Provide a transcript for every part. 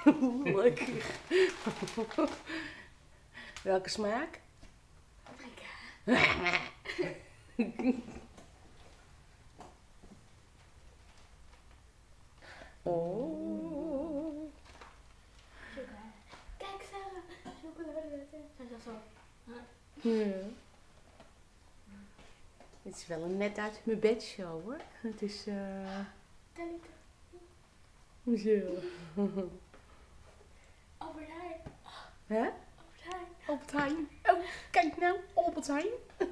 Lekker. Welke smaak? Paprika. Oh. Chocolade. Kijk Sarah, chocolade. Zo. Ja. Het is wel een net uit mijn bedshow hoor. Het is Talita. zo. Albert Heijn. Hè? Albert Heijn. Albert Heijn. Oh, kijk nou, Albert Heijn.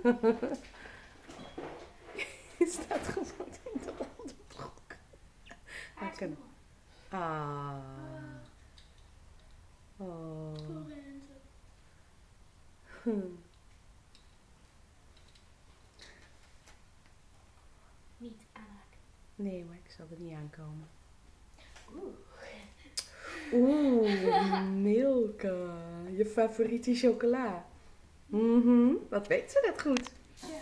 Je staat gewoon in de onderbroek. Lekker. Ah. Oh. Lorenzo. Niet aanraken. Nee hoor, ik zal er niet aankomen. Oeh. Oeh, Milka. Je favoriete chocola. Wat weet ze dat goed? Ja.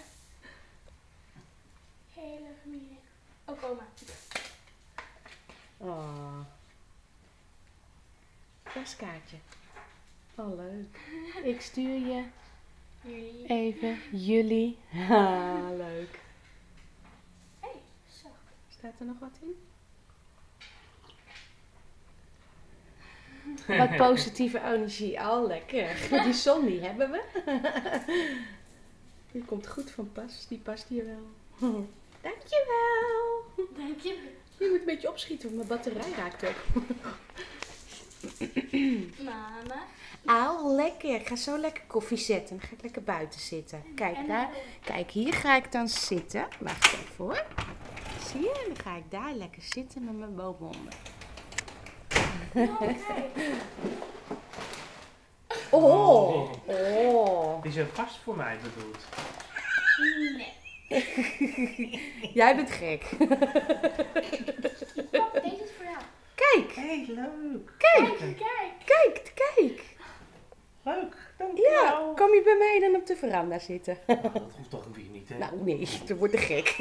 Hele familie. Ook oma. Oh. Kerstkaartje. Oh, leuk. Ik stuur je Jullie. even jullie. Ha, leuk. Hey, zo. Staat er nog wat in? Wat positieve energie. Oh, lekker. Die zon die hebben we. Die komt goed van pas. Die past hier wel. Dankjewel. Dank je. Je moet een beetje opschieten, want mijn batterij raakt op. Mama. Auw, lekker. Ik ga zo lekker koffie zetten. Dan ga ik lekker buiten zitten. Kijk, En daar. Kijk, hier ga ik dan zitten. Wacht even hoor. Zie je? Dan ga ik daar lekker zitten met mijn boomhonden. Oké. Oh. Oh. Die zijn vast voor mij bedoeld. Nee. Jij bent gek. Pap, deze is voor jou. Kijk, Hé, leuk. kijk, Kijk. kijk, kijk. Leuk, Ja, dankjewel. kom je bij mij dan op de veranda zitten? Nou, dat hoeft toch weer niet, hè? Nou nee, dan wordt er gek.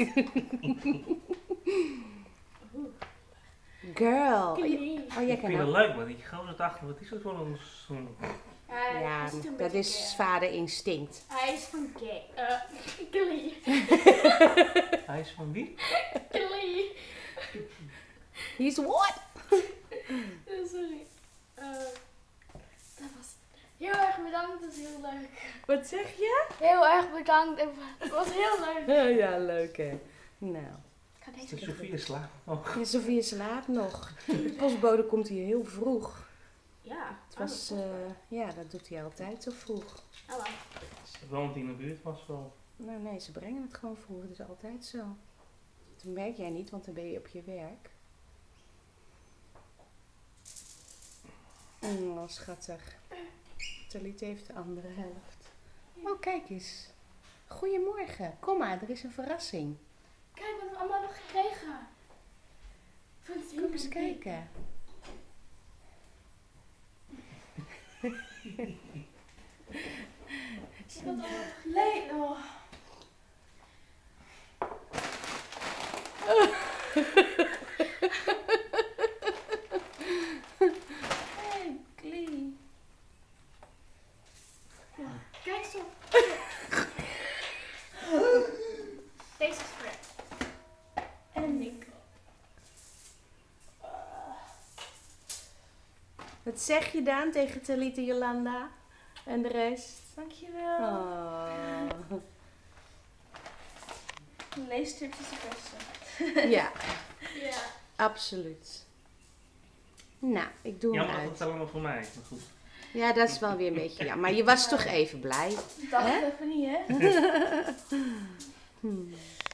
Girl. Oh, jij ik kan vind het ook. leuk, maar die gozer achter, wat is dat voor zo'n... Ja, is een dat beetje is gay. vaderinstinct. Hij is van gay. Glee. Hij is van wie? Glee. He's what? Sorry. Dat was heel erg bedankt. Dat is heel leuk. Wat zeg je? Heel erg bedankt. Het was heel leuk. Ja, leuk hè. Nou, Ik ga De deze Sofie slaapt nog. ja, Sofie slaapt nog. De postbode komt hier heel vroeg. Ja. Het was, ja, dat doet hij altijd zo vroeg. Hallo. Ze woont in de buurt, was wel. Nou nee, ze brengen het gewoon vroeg. Het is altijd zo. Dat merk jij niet, want dan ben je op je werk. Oh, schattig. Talita heeft de andere helft. Oh, kijk eens. Goedemorgen. Kom maar, er is een verrassing. Kijk wat we allemaal nog gekregen. Kom eens kijken. Ik had allemaal geleden. Oh. Hey, Klee. Kijk zo. Deze is voor en Nico. Wat zeg je dan tegen Talita, Jolanda en de rest? Dankjewel. Oh. Een leesstrip is het beste. Ja, Ja. absoluut. Nou, ik doe hem Jammer dat uit. het allemaal voor mij is, maar goed. Ja, dat is wel weer een beetje jammer. Maar je was toch even blij. Dacht Hè? even niet, hè?